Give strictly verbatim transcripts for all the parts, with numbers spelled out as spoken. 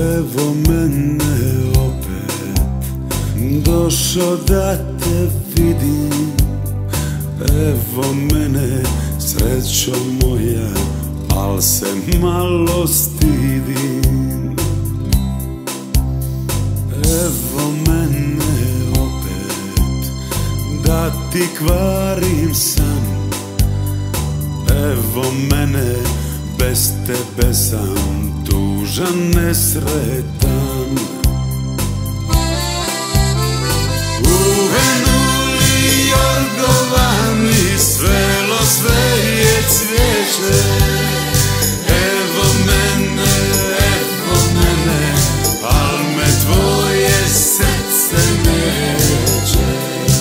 Evo mene opet, došo da te vidim. Evo mene, srećo moja, al se malo stidim. Evo mene opet, da ti kvarim san. Evo mene, bez tebe sam tužan, nesretan. Uvenuli jorgovani, svelo sve je cvijeće. Evo mene, evo mene, al me tvoje srce neće.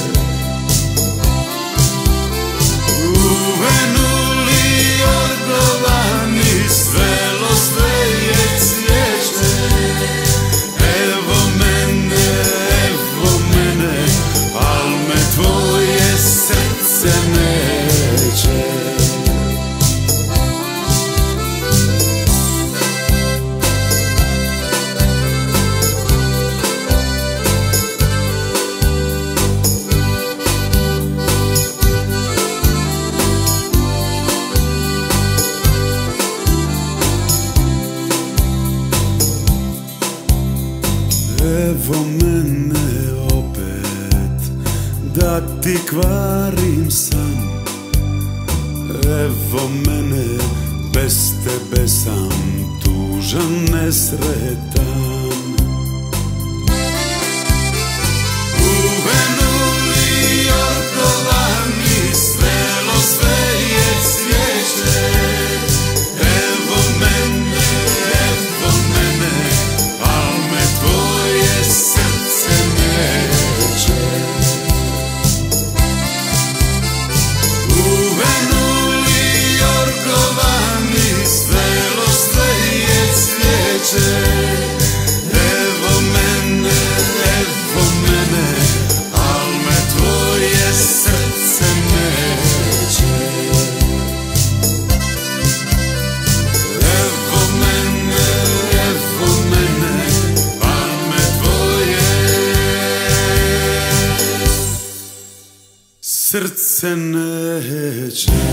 Uvenuli jorgovani, svelo sve je cvijeće. Evo mene, evo mene, al me tvoje srce neće. Evo mene opet, da ti kvarim san. Evo mene, bez tebe sam tužan, nesretan. Uvenuli jorgovani, svelo sve je cvijeće. Evo mene, evo mene, al me tvoje srce neće. Uvenuli jorgovani, svelo sve je cvijeće. Evo mene, evo mene, al me tvoje srce neće. Evo mene, evo mene, al me tvoje srce neće.